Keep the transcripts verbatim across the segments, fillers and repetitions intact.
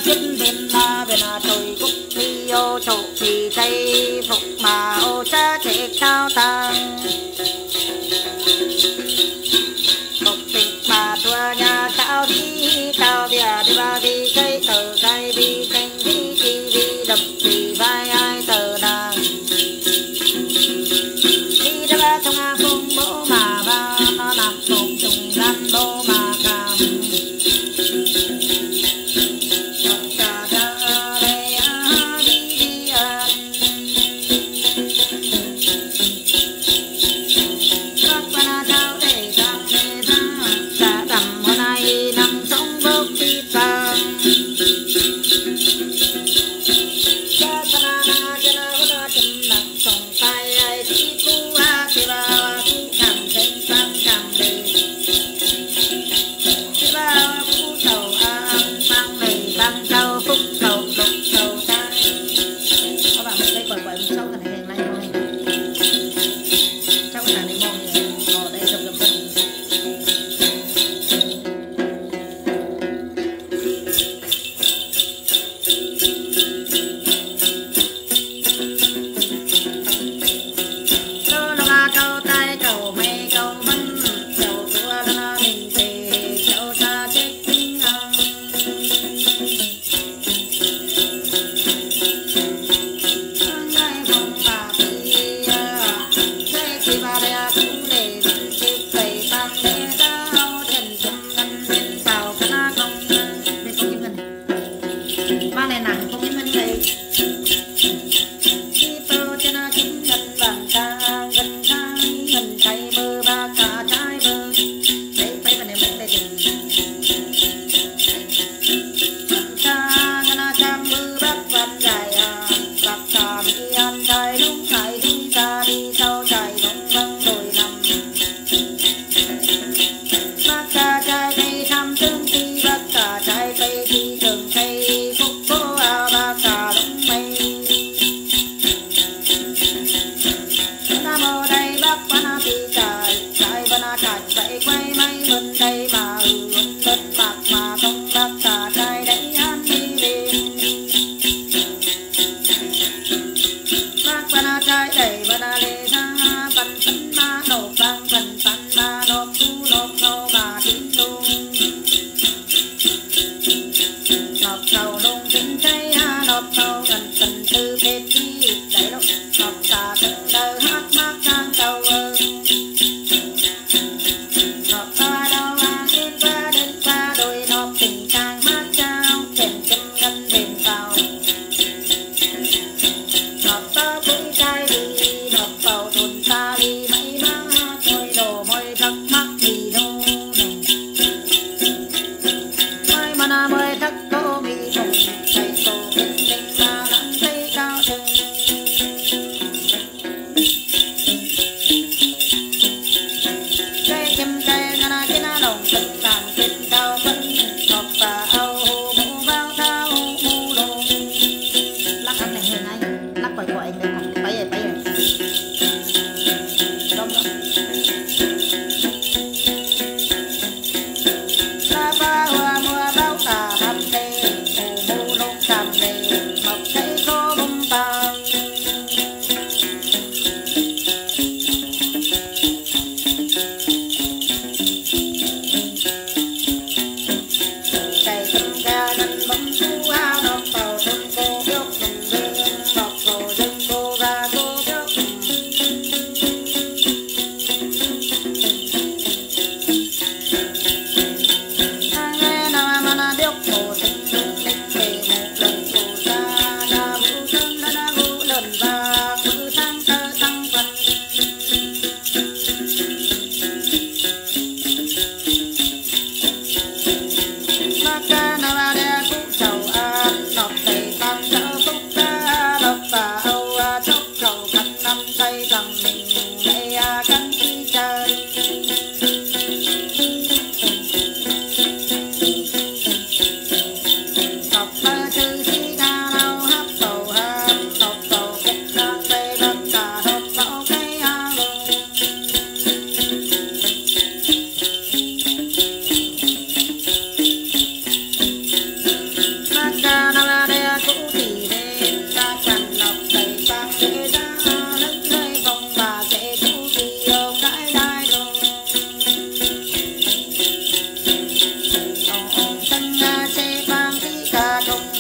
thiên bên na bên na trời cúc phi ô chỗ phi cây phục mà ô cha trẻ cao tăng phục tịch mà tua nhà cao đi cao bia đi ba đi cây tờ cây đi canh đi chi đi đập đi vai ai tờ nàng đi ra ba trong a phung bố mà ba nó nằm cùng trùng rắn bố mà cam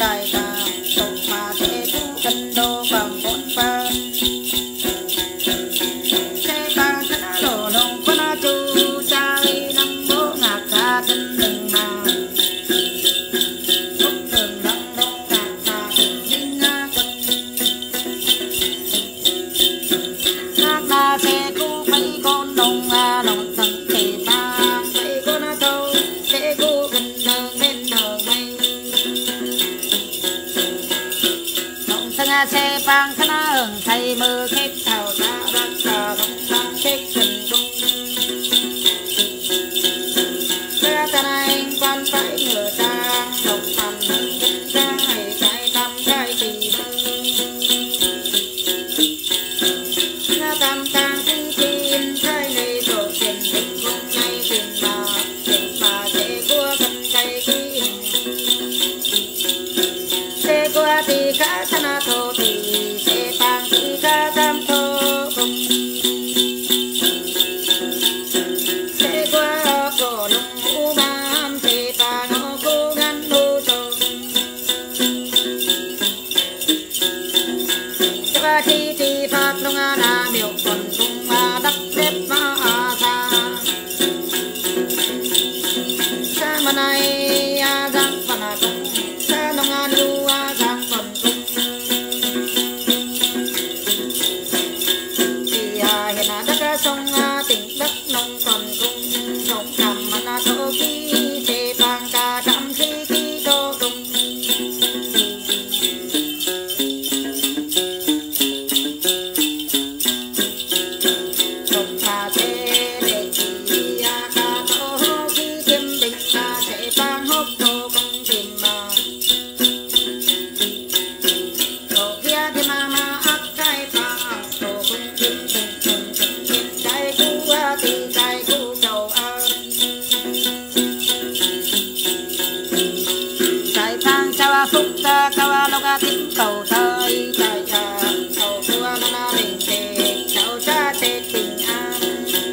đại ta tục mà thế tu cần đô bằng bốn ba thế ta khá lộ lông có na chu cha đi năm bố ngạc ca thân đừng mà phúc thường đăng đông ngạc ta vinh nga quân ngạc ta sẽ tu mấy con đồng à đồng thần thể ta mấy con na câu sẽ tu gần đường bên đường mây đồng thân xe bang khá hưởng thầy mơ khép thảo ta đang cờ đồng đang chết tình trung ra ta này quan phải ngựa ta đồng thầm kết ra hay trái tâm trái kỳ ra tam tang tinh thiên trái này tổ tiền định không ngay tiền mà tiền mà sẽ cua cần cây kia sẽ cua thì cả thân thô thì sẽ bang thì cả tam thô cùng sẽ qua cổ lông u ban sẽ ta nó cố gắng đô trâu và khi thì phát lông à na miêu còn tung à đắp đếp mà à xa xa mà này à giang phần à tung xa lông à lưu à giang phần tung thì à hiện à đất sông à tỉnh đất nông còn tung rộng thẳm mà na thô khí sẽ bang ca trăm khí khí đô tung rộng mà sẽ để chi à ca thô khí kiếm định ta sẽ bang hốc thô công tìm mà đồ kia thì mà mà ác cái ta đồ công kiếm tình tình tình tình cái cú à thì cái cú đầu à trái thang chào phúc ta cao lộc a tính cầu thời trái à cầu tua na đình tề chào cha tề tình an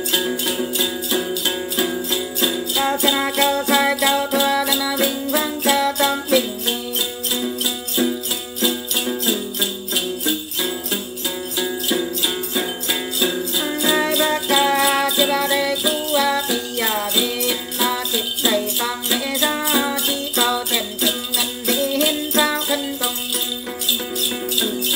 chào cha na chào sai chào tua na bình vang cha tâm bình ai ba ca che ba de cu a ti a de na chip đầy tăng lễ ra chi cao thèm chừng ngân đi hiên sao thân công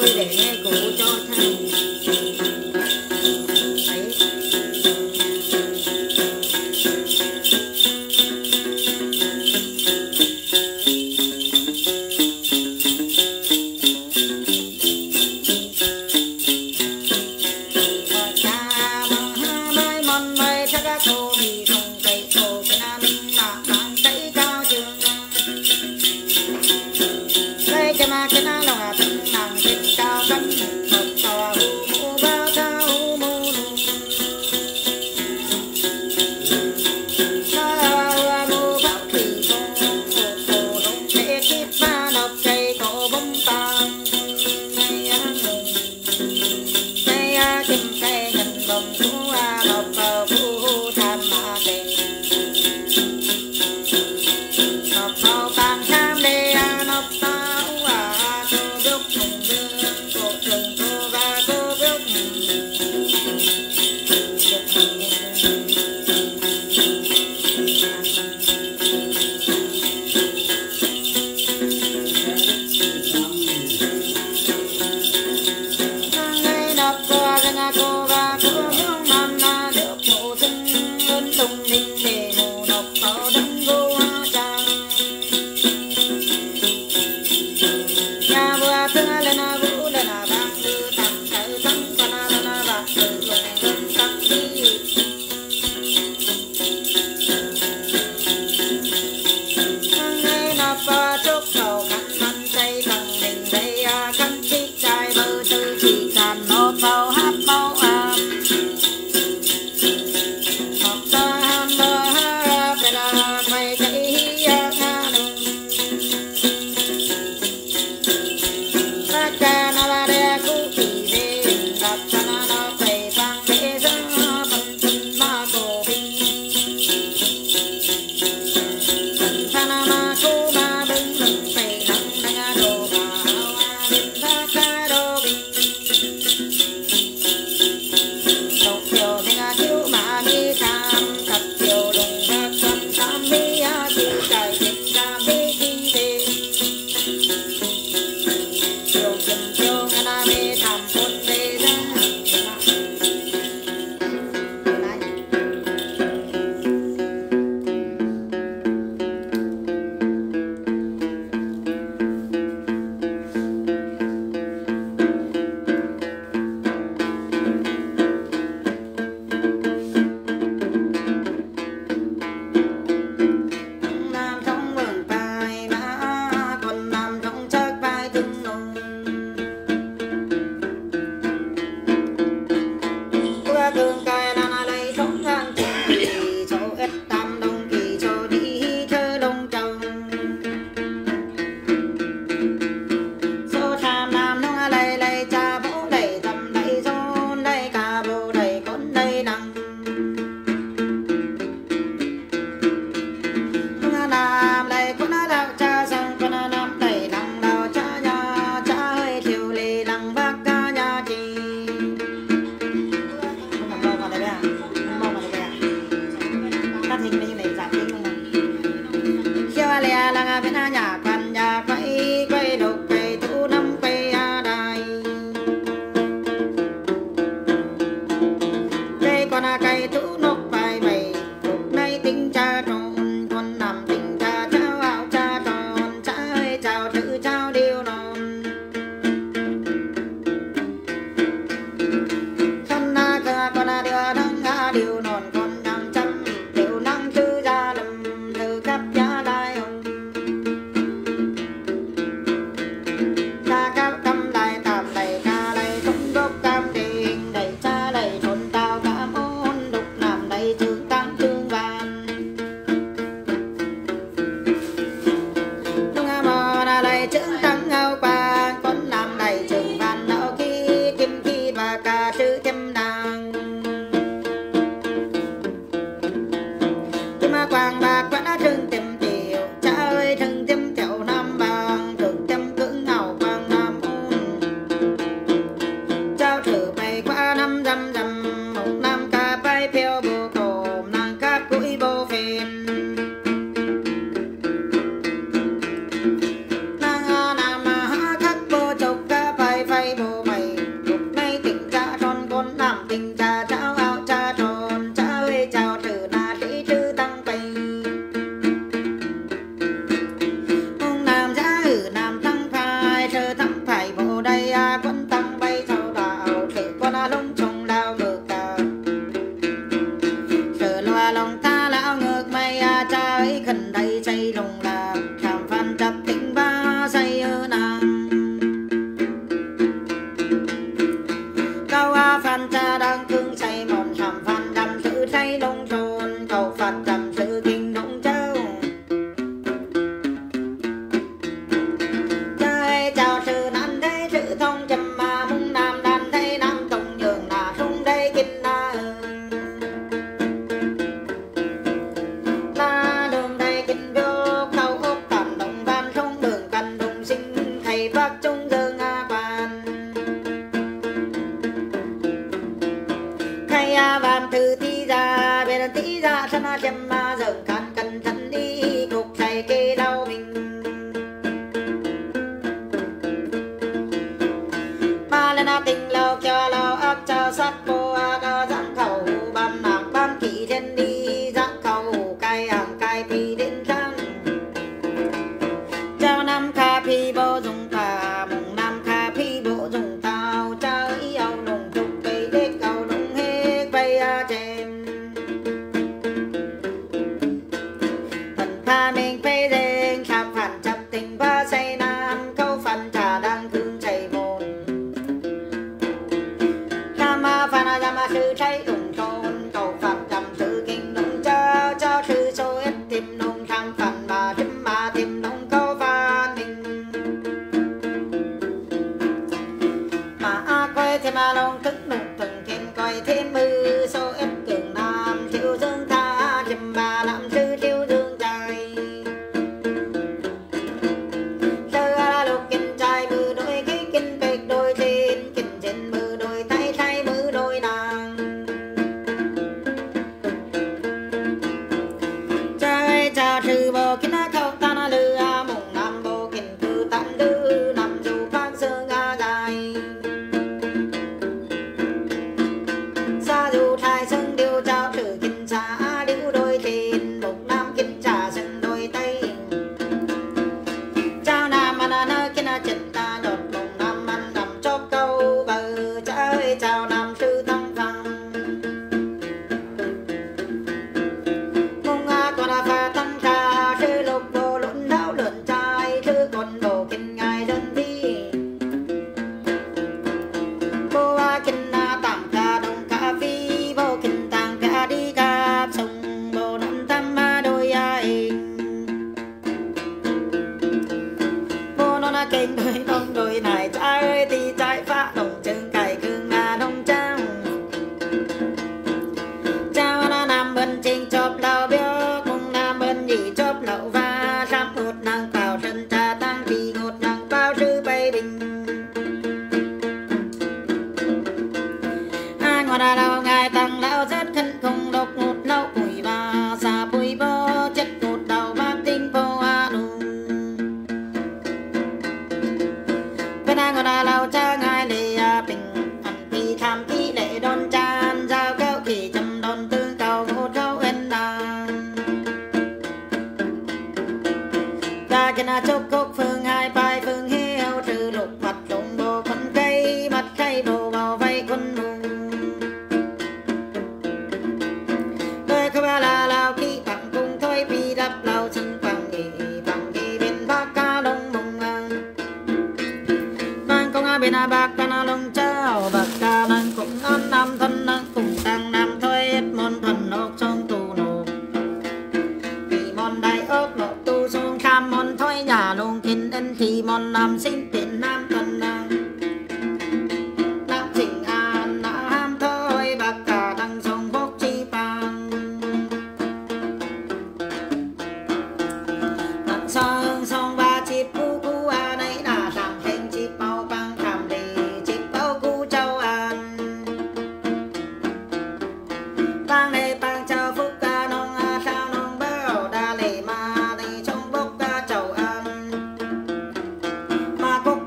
vui vẻ nghe cổ cho thang. Trứng trắng ngao bắc trung dương a quan khai a van thư tí ra về tí ra thân a châm ma dần can cần thân đi cục thầy kê đau mình ma lên a tình lâu cho lâu ác cho sát cô a ca giang khẩu ban nàng ban kỵ thiên đi giang khẩu cai hàng cai phi đến sang chào nam kha phi bộ dùng phà mùng nam kha phi bộ dùng tao trao ý âu nồng trục cây đếch cầu nồng hết bay a chèm thần pha mình phê đen khắp phản chập tình pha say nam câu phần trà đang thương chảy mồn ma pha na ma sư cháy đùng tôn cầu phật cầm sự kinh nông cho cho sư số ít tìm nông tham phản mà chấm mà tìm nông câu pha ninh mà a coi thêm mà nông thức nông từng thiên coi thêm mư số ít cường nam thiếu dương tha chấm mà làm sư thiếu dương trai sơ a lục kinh trai mư đôi cái kinh bạch đôi trên kinh trên mư đôi tay thay mư đôi nàng trai cha sư bồ kinh a khâu ta na lư a mùng nam bồ kinh cư tam lư nam du phát sơn a dài sa du thai sơn điêu trao trừ kinh xa điêu đôi trên mục nam kinh trà sơn đôi tay trao nam an na kinh a chật ta nhột mùng nam an nằm cho câu bờ trái chào nam sư tăng phăng mùng a còn a pha tăng kha sư lục đồ luận đáo luận trai sư còn đồ kinh ngài dân đi cô a kinh a tạm kha đông kha phi vô kinh tăng kha đi kha sông bồ năm tam ma đôi ai bồ nó na kinh đôi đông đôi này trái ơi thì trái phá đồng chân cày cương nga đông trang chào na nam bên trên chóp lao biếc mùng nam bên gì chóp lậu va sam ngột nàng vào sân trà tăng vì ngột nàng bao sư bay bình ai ngọt à lao ngài tăng lão rất khẩn không độc ngột lâu bụi và xa bụi bó chất ngột đầu bác tinh bó a nụ bên ai ngọt à lao cha ngài lệ a bình ăn kỳ tham kỳ lệ đón chan giao kéo kỳ châm đón tương cầu ngột rau en nàng ta chân a chốc cốc phương hai bài phương heo trừ lục mặt lụng bồ con cây mặt cây bồ vào vây con nùng tôi không ba là lao khi bằng cùng thôi vì đắp lao xin bằng nghỉ bằng nghỉ bên bác ca lông mùng ngang mang công a bên a bác ca na lông trao bác ca năng cũng ăn nam thân năng cùng tăng nam thôi hết môn thần ốc trong tù nộp vì môn đại ốc nộp tu xuống kham môn thôi nhà lông kinh ân thì môn nam sinh tiền nam thân năng nam trình an nam thôi bác ca năng sông bốc chi bằng nặng sông sông ba chip cu cu a này là làm thành chip bao băng tham đi chip bao cu châu an bang này bang châu phúc ca nông a sao nông bao đa lệ ma này trong bốc ca châu an ma cúc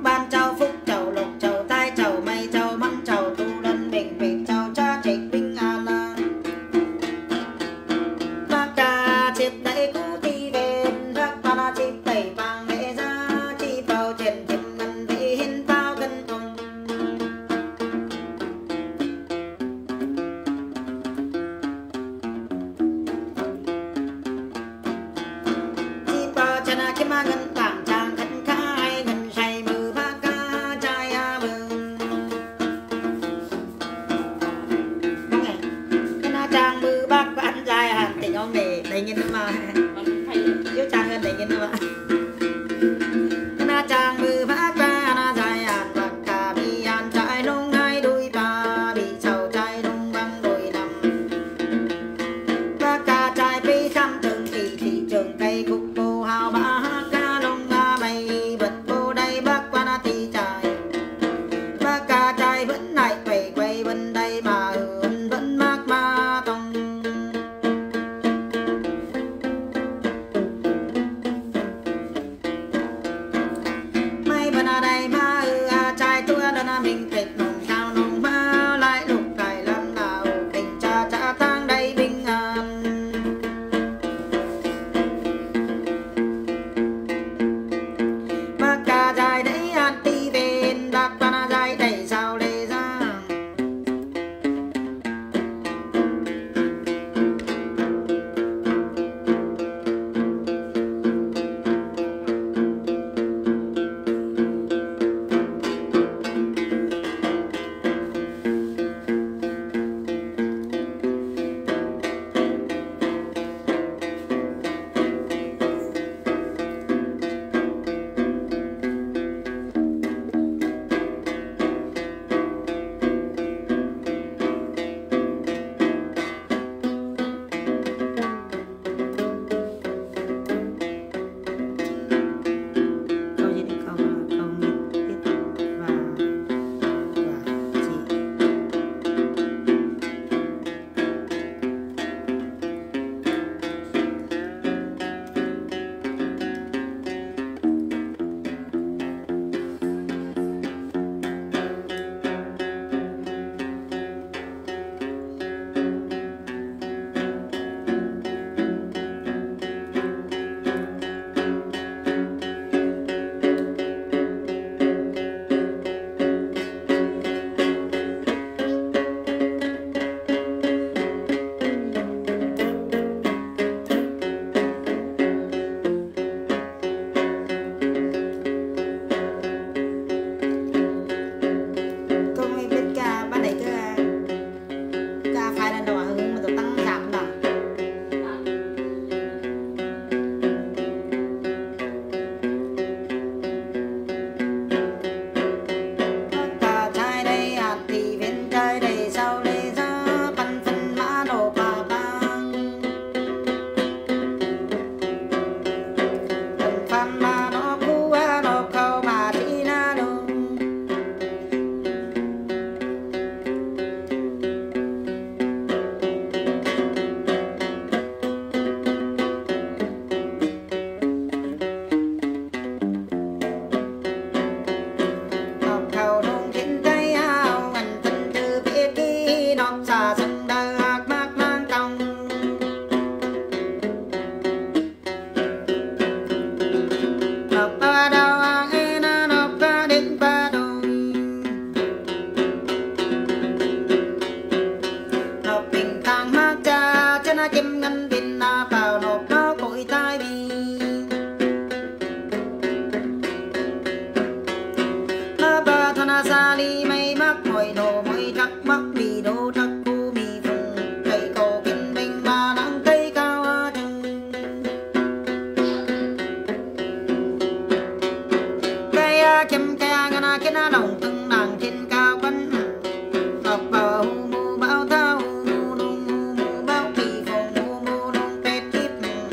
na kiến na đồng từng nàng trên cao quân ngọc vào mù bao thao mù nung mù bao kỳ phòng mù mù nung tết tiếp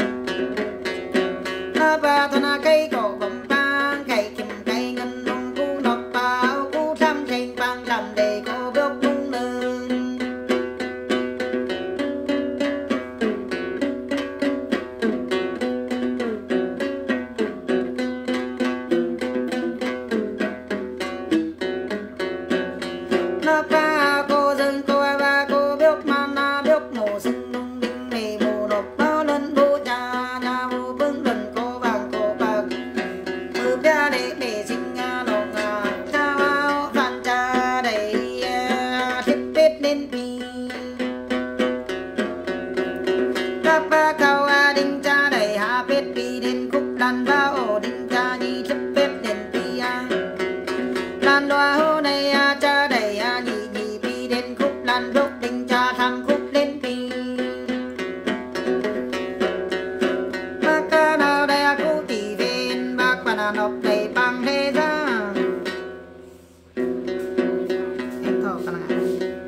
na ba thà na cây cỏ vòng tang cây kim cây ngân nung cu nọc bao cu trăm trên băng đầm để cô bước nung nương na ba cô dân cô ba cô bước mà na bước mồ sưng nung đinh mề mồ nộp bao lần bố cha nhà bố bưng lần cô vàng cô bạc mưa bia để để sinh nồng cha áo phan cha đầy thiết tết đến pi các ba cao đinh cha đầy hạ pết pi đến khúc đàn bao đinh cha nhi chấp pết đến pi đàn đoa hô này cha đầy nhị nhị pi đến khúc đàn đốc đinh cha thăng khúc lên pi bác ca nào đây cô tỷ viên bác bà nào nộp đầy bằng thế ra em thọ cả nào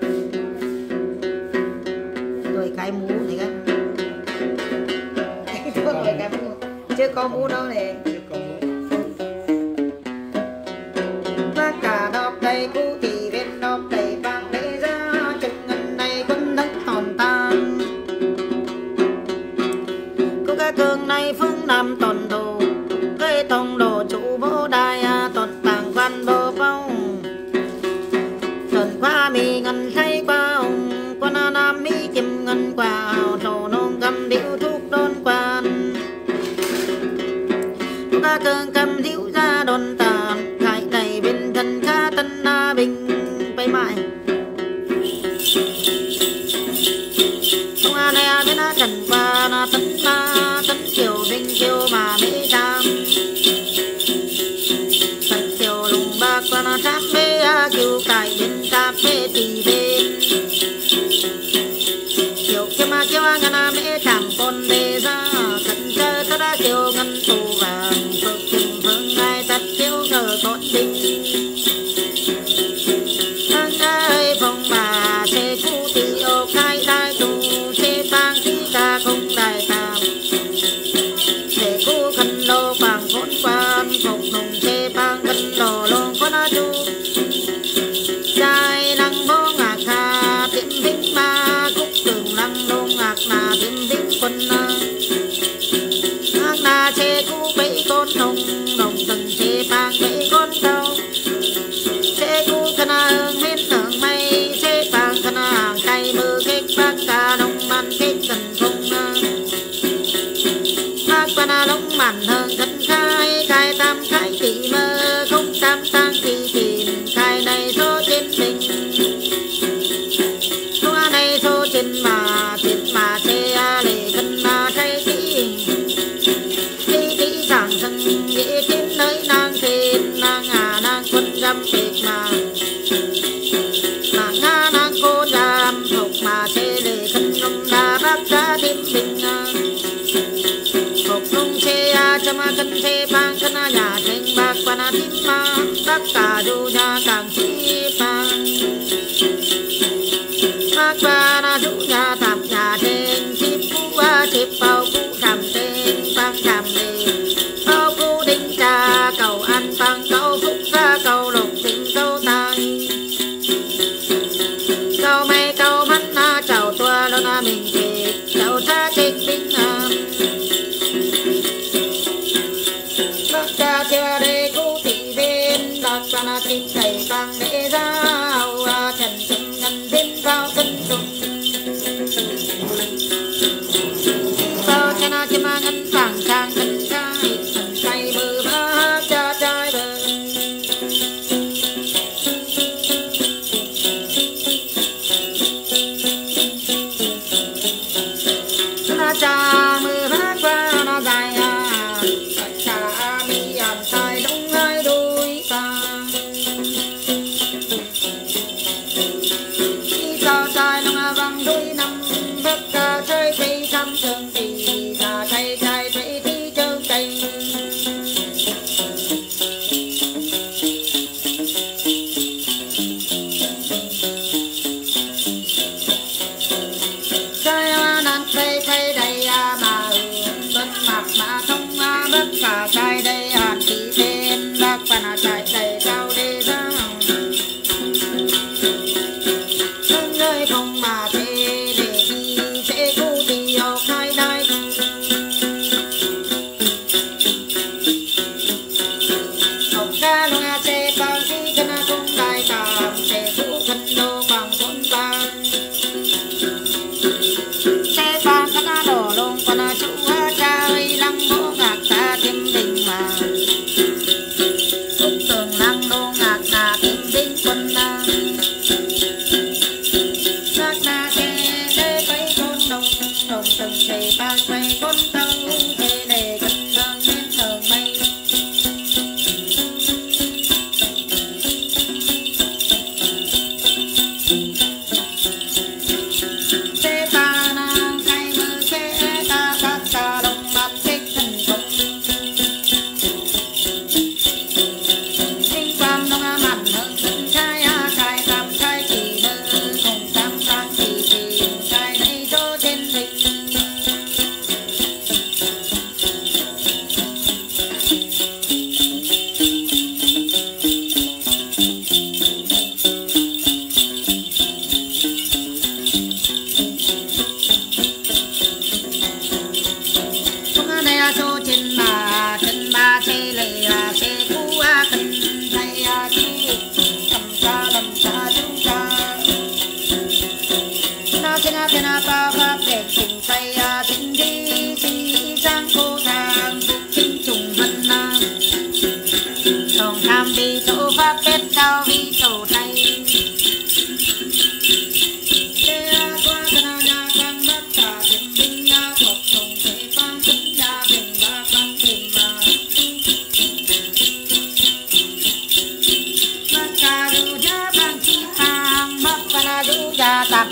rồi cái mũ này cái rồi cái mũ chưa có mũ đâu này bác cả đọc đầy cô tỷ viên đọc đầy bằng thế ra chừng ngân này quân đất tồn tan cô ca cường này phương nam tồn đồ cây tông đồ chủ bố đài tồn tàng văn bố phong tồn qua mi ngân thay qua ông quan nam mi chim ngân qua trổ nông cầm điệu thuốc đôn quan cô ca cường cầm điệu ra đồn tàn khai đầy bên thân ca tân na bình bay mãi không ai này bên na trần qua na tân na tân kiều bình kiều mà mê tam tân kiều lùng bạc qua na tháp mê kiều cải bên tháp mê tì bên kiều kia mà kiều ngân na mê thảm con đề ra cận chơi ta đã kiều ngân tù vàng phượng kim phương ai tắt kiều cờ con đinh thang ơi phòng bà xe cũ thì ô khai đại tù xe bang thì ca không đại tàm xe cũ khăn lô bằng phốn quan phục nùng xe bang khăn lô lông có na chu trai năng bố ngạc hà tiệm vĩnh ma cúc đường lăng lô ngạc nà tiệm vĩnh quân ngạc nà xe cũ bẫy con nông nông từng xe bang bẫy con tàu xe cũ khăn hương hết hương mây xe bang khăn hàng cây mưa kết bác ca nông man kết cần không bác bà na lông màn hương thân khai khai tam khai tỷ mơ không tam tăng kỳ tìm khai này số trên mình số này số trên mà trên mà xe lệ thân mà thay tỷ tỷ tỷ thẳng thân dễ trên nơi nàng trên nàng à nàng quân găm tuyệt mà nàng nga nàng cô giam thuộc mà xe lệ thân nông đa bác ra thêm bình thuộc nông xe chăm cân xe bang cân nhà trên bác quan tim ma bác cả du nhà càng chi bang bác quan du nhà thảm nhà trên chip cũ chip bao cũ thảm trên bang thảm đề bao cũ đinh trà cầu ăn bang cầu phúc ra cầu lộc tình cầu tài cầu mây cầu mắt na chào tua lo na mình kề chào cha trên bình an bác cha cha đây cô thị bên bác quan tim thầy bang để ra trần trần ngân bên vào thân trùng bao cha na cha ma ngân vàng trang ngân trai ngân trai bờ ba cha trai bờ na cha mưa bác qua na dài cha mi ăn sai đông hai đôi ta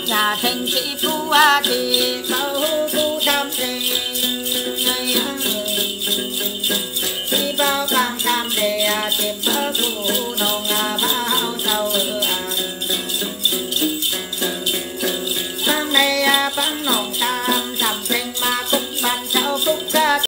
nhà thành chị phú a thì câu